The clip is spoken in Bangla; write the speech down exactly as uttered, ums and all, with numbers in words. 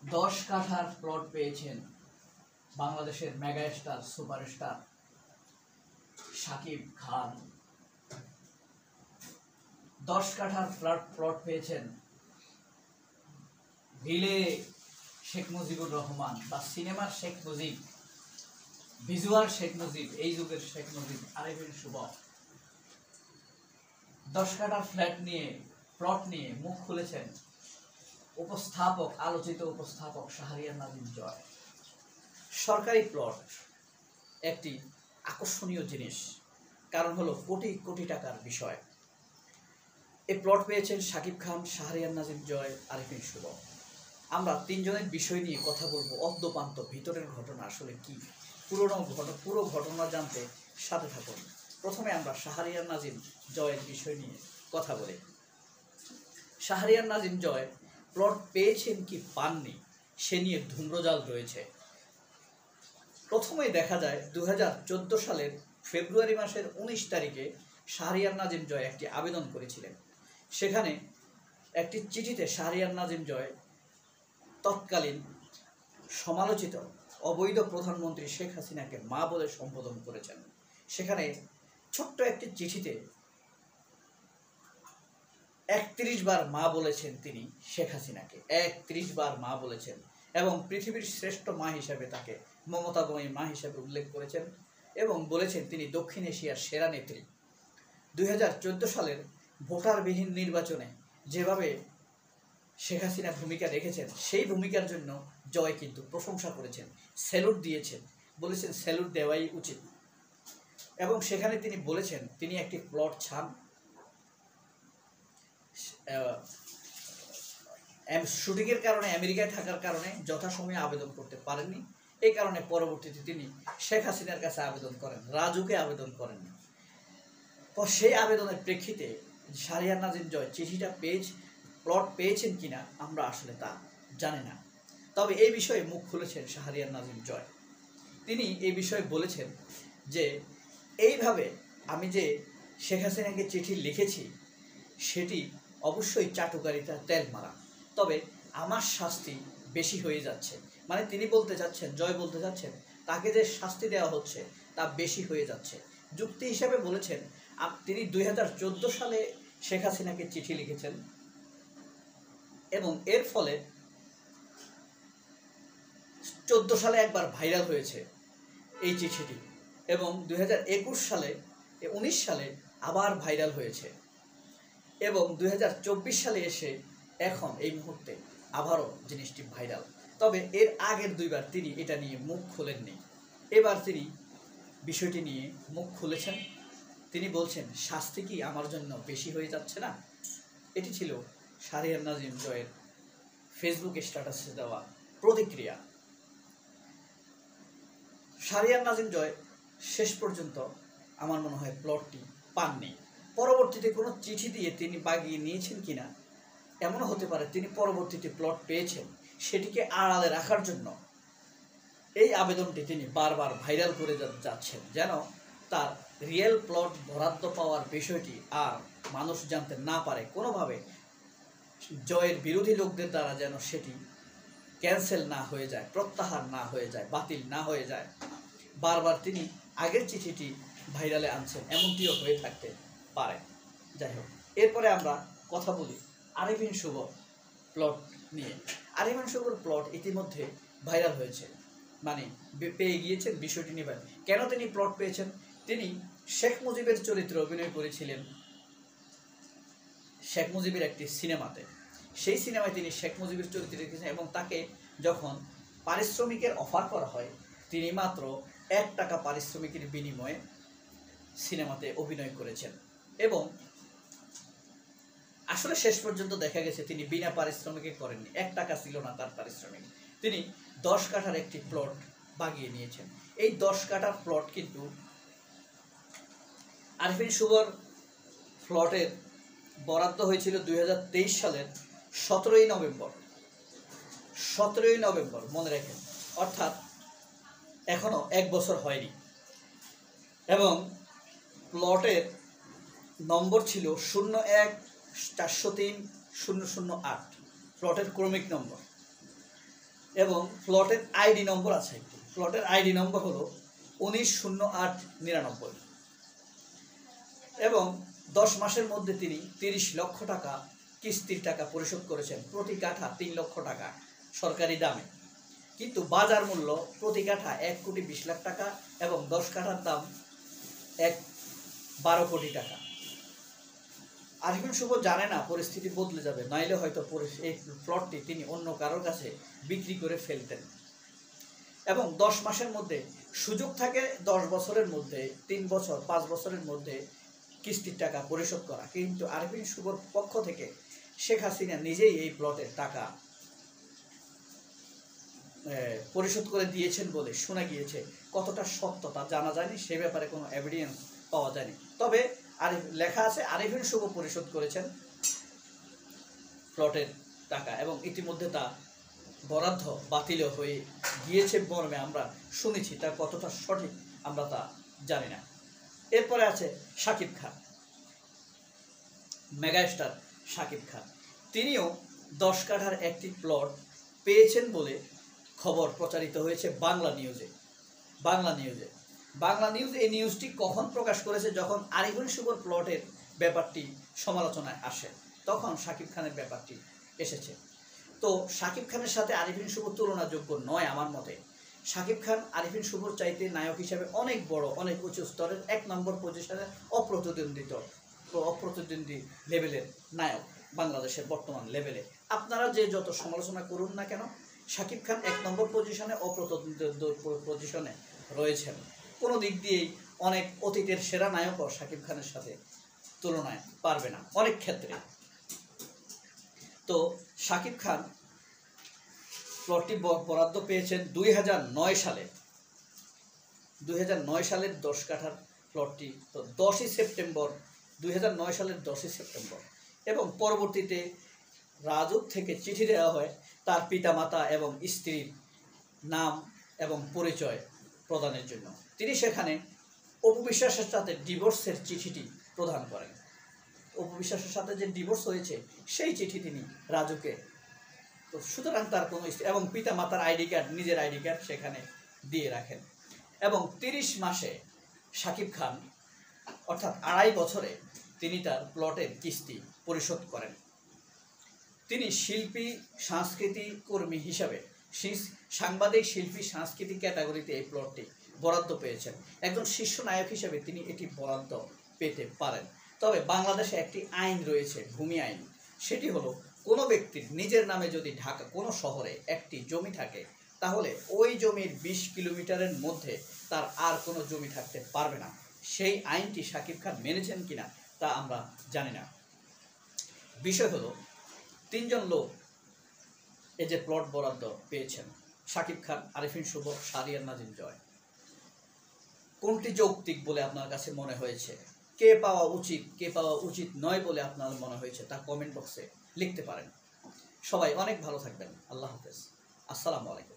দশ কাঠার প্লট পেয়েছেন বাংলাদেশের mega star superstar Shakib Khan. দশ কাঠার প্লট প্লট পেয়েছেন ভিলে শেখ মুজিবুর রহমান বা সিনেমার শেখ মুজিব, ভিজুয়াল শেখ মুজিব, এই যুগের শেখ মুজিব আরিফিন শুভ। দশ কাঠার ফ্ল্যাট নিয়ে প্লট নিয়ে মুখ খুলেছেন উপস্থাপক, আলোচিত উপস্থাপক শাহরিয়ার নাজিম জয়। সরকারি প্লট একটি আকর্ষণীয় জিনিস, কারণ হলো কোটি কোটি টাকার বিষয়। এই প্লট পেয়েছেন শাকিব খান, শাহরিয়ার নাজিম জয়, আরিফিন শুভ। আমরা তিনজনের বিষয় নিয়ে কথা বলবো, অদ্যপান্ত ভিতরের ঘটনা আসলে কি, পুরোনো ঘটনা পুরো ঘটনা জানতে সাথে থাকুন। প্রথমে আমরা শাহরিয়ার নাজিম জয়ের বিষয় নিয়ে কথা বলি। শাহরিয়ার নাজিম জয় প্লট পেয়েছেন কি পাননি সে নিয়ে ধূম্রজাল রয়েছে। প্রথমেই দেখা যায় দু হাজার চোদ্দো সালের ফেব্রুয়ারি মাসের উনিশ তারিখে শাহরিয়ার নাজিম জয় একটি আবেদন করেছিলেন। সেখানে একটি চিঠিতে শাহরিয়ার নাজিম জয় তৎকালীন সমালোচিত অবৈধ প্রধানমন্ত্রী শেখ হাসিনাকে মা বলে সম্বোধন করেছেন। সেখানে ছোট্ট একটি চিঠিতে একত্রিশ বার মা বলেছেন তিনি শেখ হাসিনাকে, একত্রিশ বার মা বলেছেন এবং পৃথিবীর শ্রেষ্ঠ মা হিসেবে তাকে মমতাময়ী মা হিসেবে উল্লেখ করেছেন এবং বলেছেন তিনি দক্ষিণ এশিয়ার সেরা নেত্রী। দুই হাজার চোদ্দো সালের ভোটারবিহীন নির্বাচনে যেভাবে শেখ হাসিনা ভূমিকা রেখেছেন সেই ভূমিকার জন্য জয় কিন্তু প্রশংসা করেছেন, স্যালুট দিয়েছেন, বলেছেন স্যালুট দেওয়াই উচিত। এবং সেখানে তিনি বলেছেন তিনি একটি প্লট চান, শুটিংয়ের কারণে আমেরিকায় থাকার কারণে যথাসময়ে আবেদন করতে পারেননি। এই কারণে পরবর্তীতে তিনি শেখ হাসিনার কাছে আবেদন করেন, রাজুকে আবেদন করেননি। তো সেই আবেদনের প্রেক্ষিতে শাহরিয়ার নাজিম জয় চিঠিটা পেয়েছে, প্লট পেয়েছেন কিনা আমরা আসলে তা জানি না। তবে এই বিষয়ে মুখ খুলেছেন শাহরিয়ার নাজিম জয়। তিনি এই বিষয়ে বলেছেন যে এইভাবে আমি যে শেখ হাসিনাকে চিঠি লিখেছি সেটি অবশ্যই চাটুকারিতা, তেল মারা, তবে আমার শাস্তি বেশি হয়ে যাচ্ছে। মানে তিনি বলতে চাচ্ছেন, জয় বলতে চাচ্ছেন তাকে যে শাস্তি দেওয়া হচ্ছে তা বেশি হয়ে যাচ্ছে। যুক্তি হিসাবে বলেছেন তিনি দুই হাজার চোদ্দো সালে শেখ হাসিনাকে চিঠি লিখেছেন এবং এর ফলে চোদ্দো সালে একবার ভাইরাল হয়েছে এই চিঠিটি এবং দুই হাজার একুশ সালে উনিশ সালে আবার ভাইরাল হয়েছে এবং দুই হাজার চব্বিশ সালে এসে এখন এই মুহূর্তে আবারও জিনিসটি ভাইরাল। তবে এর আগের দুইবার তিনি এটা নিয়ে মুখ খোলেননি, এবার তিনি বিষয়টি নিয়ে মুখ খুলেছেন। তিনি বলছেন শাস্তি কি আমার জন্য বেশি হয়ে যাচ্ছে না। এটি ছিল শাহরিয়ার নাজিম জয়ের ফেসবুক স্ট্যাটাসে দেওয়া প্রতিক্রিয়া। শাহরিয়ার নাজিম জয় শেষ পর্যন্ত আমার মনে হয় প্লটটি পাননি। পরবর্তীতে কোনো চিঠি দিয়ে তিনি বাগিয়ে নিয়েছেন কিনা, এমনও হতে পারে তিনি পরবর্তীতে প্লট পেয়েছেন, সেটিকে আড়ালে রাখার জন্য এই আবেদনটি তিনি বারবার ভাইরাল করে যাচ্ছেন, যেন তার রিয়েল প্লট বরাদ্দ পাওয়ার বিষয়টি আর মানুষ জানতে না পারে, কোনোভাবে জয়ের বিরোধী লোকদের দ্বারা যেন সেটি ক্যান্সেল না হয়ে যায়, প্রত্যাহার না হয়ে যায়, বাতিল না হয়ে যায়। বারবার তিনি আগের চিঠিটি ভাইরালে আনছেন, এমনটিও হয়ে থাকতে পারে। যাই হোক, এরপরে আমরা কথা বলি আরিফিন শুভ প্লট নিয়ে। আরিফিন শুভর প্লট ইতিমধ্যে ভাইরাল হয়েছে, মানে পেয়ে গিয়েছেন বিষয়টি নিয়ে। কেন তিনি প্লট পেয়েছেন? তিনি শেখ মুজিবের চরিত্রে অভিনয় করেছিলেন শেখ মুজিবের একটি সিনেমাতে। সেই সিনেমায় তিনি শেখ মুজিবের চরিত্রে রেখেছেন এবং তাকে যখন পারিশ্রমিকের অফার করা হয় তিনি মাত্র এক টাকা পারিশ্রমিকের বিনিময়ে সিনেমাতে অভিনয় করেছেন এবং আসলে শেষ পর্যন্ত দেখা গেছে তিনি বিনা পারিশ্রমিকে করেননি, এক টাকা ছিল না তার পারিশ্রমিক। তিনি দশ কাঠার একটি প্লট বাগিয়ে নিয়েছেন। এই দশ কাঠার প্লট কিন্তু আরিফিন শুভর প্লটের বরাদ্দ হয়েছিল দুই হাজার তেইশ সালের সতেরোই নভেম্বর সতেরোই নভেম্বর মনে রাখেন, অর্থাৎ এখনো এক বছর হয়নি। এবং প্লটের নম্বর ছিল শূন্য এক চারশো তিন শূন্য শূন্য আট, প্লটের ক্রমিক নম্বর। এবং প্লটের আইডি নম্বর আছে একটি। প্লটের আইডি নম্বর হলো উনিশ শূন্য আট নিরানব্বই এবং দশ মাসের মধ্যে তিনি তিরিশ লক্ষ টাকা কিস্তির টাকা পরিশোধ করেছেন, প্রতি কাঠা তিন লক্ষ টাকা সরকারি দামে। কিন্তু বাজার মূল্য প্রতি কাঠা এক কোটি বিশ লাখ টাকা এবং দশ কাঠার দাম এক বারো কোটি টাকা। আরিফিন শুভ জানে না পরিস্থিতি বদলে যাবে, নাইলে হয়তো এই প্লটটি তিনি অন্য কারোর কাছে বিক্রি করে ফেলতেন। এবং দশ মাসের মধ্যে সুযোগ থাকে দশ বছরের মধ্যে, তিন বছর পাঁচ বছরের মধ্যে কিস্তির টাকা পরিশোধ করা, কিন্তু আরিফিন শুভর পক্ষ থেকে শেখ হাসিনা নিজেই এই প্লটের টাকা পরিশোধ করে দিয়েছেন বলে শোনা গিয়েছে। কতটা সত্যতা জানা যায়নি, সে ব্যাপারে কোনো এভিডেন্স পাওয়া যায়নি। তবে আরিফ লেখা আছে আরিফিন শুভ পরিশোধ করেছেন প্লটের টাকা এবং ইতিমধ্যে তা বরাদ্দ বাতিল হয়ে গিয়েছে মর্মে আমরা শুনেছি। তা কতটা সঠিক আমরা তা জানি না। এরপরে আছে শাকিব খান, মেগাস্টার শাকিব খান। তিনিও দশ কাঠার একটি প্লট পেয়েছেন বলে খবর প্রচারিত হয়েছে বাংলা নিউজে। বাংলা নিউজে বাংলা নিউজ এই নিউজটি কখন প্রকাশ করেছে? যখন আরিফিন শুভর প্লটের ব্যাপারটি সমালোচনায় আসে, তখন শাকিব খানের ব্যাপারটি এসেছে। তো শাকিব খানের সাথে আরিফিন শুভ তুলনাযোগ্য নয় আমার মতে। শাকিব খান আরিফিন শুভর চাইতে নায়ক হিসাবে অনেক বড়, অনেক উঁচু স্তরের এক নম্বর পজিশনে অপ্রতিদ্বন্দ্বিত অপ্রতিদ্বন্দ্বী লেভেলের নায়ক বাংলাদেশের বর্তমান লেভেলে। আপনারা যে যত সমালোচনা করুন না কেন, শাকিব খান এক নম্বর পজিশনে অপ্রতিদ্বন্দ্বী পজিশনে রয়েছেন। কোনো দিক দিয়েই অনেক অতীতের সেরা নায়কও শাকিব খানের সাথে তুলনায় পারবে না অনেক ক্ষেত্রে। তো শাকিব খান প্লটটি বরাদ্দ পেয়েছেন দুই হাজার নয় সালে দুই হাজার নয় সালের দশ কাঠার প্লটটি তো দশই সেপ্টেম্বর দুই হাজার নয় সালের দশই সেপ্টেম্বর এবং পরবর্তীতে রাজউক থেকে চিঠি দেওয়া হয় তার পিতামাতা এবং স্ত্রীর নাম এবং পরিচয় প্রদানের জন্য। তিনি সেখানে অপু বিশ্বাসের সাথে ডিভোর্সের চিঠিটি প্রদান করেন। অপু বিশ্বাসের সাথে যে ডিভোর্স হয়েছে সেই চিঠি তিনি রাজুকে, তো সুতরাং তার কোনো এবং পিতা মাতার আইডি কার্ড, নিজের আইডি কার্ড সেখানে দিয়ে রাখেন। এবং তিরিশ মাসে শাকিব খান অর্থাৎ আড়াই বছরে তিনি তার প্লটের কিস্তি পরিশোধ করেন। তিনি শিল্পী সাংস্কৃতিক কর্মী হিসাবে সাংবাদিক শিল্পী সাংস্কৃতিক ক্যাটাগরিতে এই প্লটটি বরাদ্দ পেয়েছেন। একজন শীর্ষ নায়ক হিসেবে তিনি এটি বরাদ্দ পেতে পারেন। তবে বাংলাদেশে একটি আইন রয়েছে, ভূমি আইন। সেটি হলো কোনো ব্যক্তির নিজের নামে যদি ঢাকা কোনো শহরে একটি জমি থাকে, তাহলে ওই জমির বিশ কিলোমিটারের মধ্যে তার আর কোনো জমি থাকতে পারবে না। সেই আইনটি শাকিব খান মেনেছেন কিনা তা আমরা জানি না। বিষয় হলো তিনজন লোক এই যে প্লট বরাদ্দ পেয়েছেন, শাকিব খান, আরিফিন শুভ, শাহরিয়ার নাজিম জয়। কোনটি যৌক্তিক বলে আপনার কাছে মনে হয়েছে? কে পাওয়া উচিত, কে পাওয়া উচিত নয় বলে আপনার মনে হয়েছে তা কমেন্ট বক্সে লিখতে পারেন। সবাই অনেক ভালো থাকবেন। আল্লাহ হাফেজ। আসসালামু আলাইকুম।